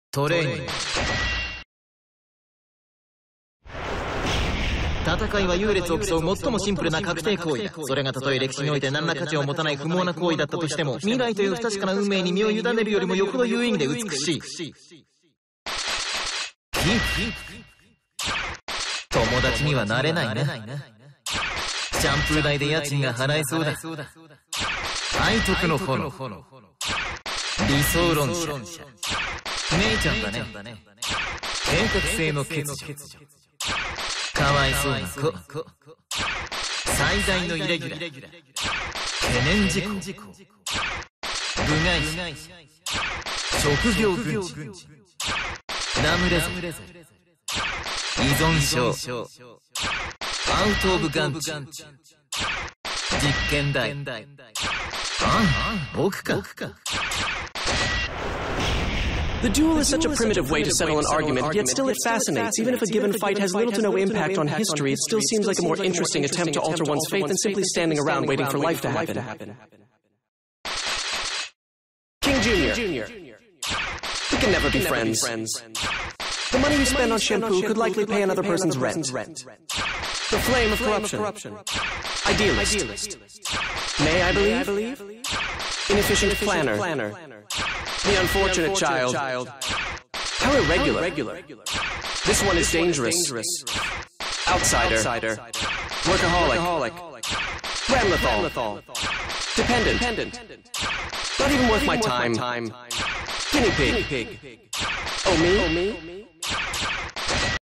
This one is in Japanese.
トレーニング。戦いは優劣を競う最もシンプルな確定行為だ。それがたとえ歴史において何ら価値を持たない不毛な行為だったとしても、未来という不確かな運命に身を委ねるよりもよほど有意義で美しい。友達にはなれないな。シャンプー代で家賃が払えそうだ。愛徳の炎。理想論者。姉ちゃんだね。計画性の欠如。かわいそうな子。最大のイレギュラー。懸念事項。部外者。職業軍人。ラムレザー。依存症。アウトオブガンチ。実験台。僕か。 The duel is such a primitive way to settle an argument, yet still it fascinates. Even if a given fight has little to no impact on history, it still seems like a more interesting attempt to alter one's fate than simply standing around waiting for life to happen. King Jr. We can never be friends. The money you spend on shampoo could likely pay another person's rent. The flame of corruption. Idealist. May I believe? Inefficient planner. The unfortunate child. How irregular. This one is dangerous. Outsider. Workaholic. Ramlethal. Dependent. Not even worth my time. Guinea pig. Oh, me?